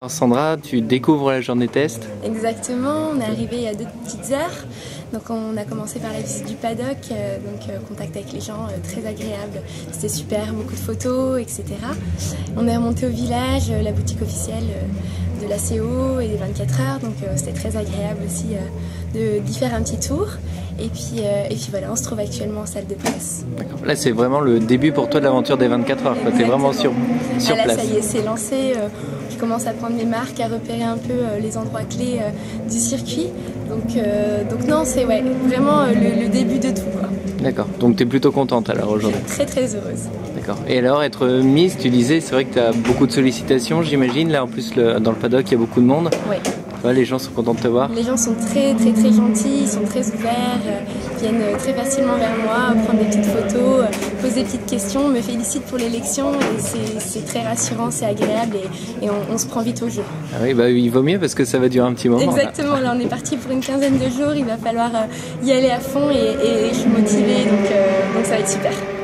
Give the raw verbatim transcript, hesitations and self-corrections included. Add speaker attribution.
Speaker 1: Sandra, tu découvres la journée test?
Speaker 2: Exactement, on est arrivé il y a deux petites heures. Donc on a commencé par la visite du paddock, euh, donc euh, contact avec les gens, euh, très agréable. C'était super, beaucoup de photos, et cetera. On est remonté au village, euh, la boutique officielle euh, de l'A C O et des vingt-quatre heures, donc euh, c'était très agréable aussi euh, d'y faire un petit tour. Et puis, euh, et puis voilà, on se trouve actuellement en salle de place.
Speaker 1: Là, c'est vraiment le début pour toi de l'aventure des vingt-quatre heures. Tu es vraiment sur, sur
Speaker 2: ah, là,
Speaker 1: place.
Speaker 2: Ça y est, c'est lancé. Euh, je commence à prendre mes marques, à repérer un peu euh, les endroits clés euh, du circuit. Donc, euh, donc non, c'est ouais, vraiment euh, le, le début de tout.
Speaker 1: D'accord, donc tu es plutôt contente alors aujourd'hui?
Speaker 2: Très très heureuse.
Speaker 1: D'accord. Et alors, être Miss, tu disais, c'est vrai que tu as beaucoup de sollicitations, j'imagine. Là, en plus, le, dans le paddock, il y a beaucoup de monde.
Speaker 2: Oui.
Speaker 1: Ouais, les gens sont contents de te voir.
Speaker 2: Les gens sont très très très gentils, ils sont très ouverts, euh, viennent très facilement vers moi, prendre des petites photos, euh, poser des petites questions, me félicitent pour l'élection et c'est très rassurant, c'est agréable et, et on, on se prend vite au jeu.
Speaker 1: Ah oui, bah il vaut mieux parce que ça va durer un petit moment.
Speaker 2: Exactement, là, là on est parti pour une quinzaine de jours, il va falloir euh, y aller à fond et, et je suis motivée donc, euh, donc ça va être super.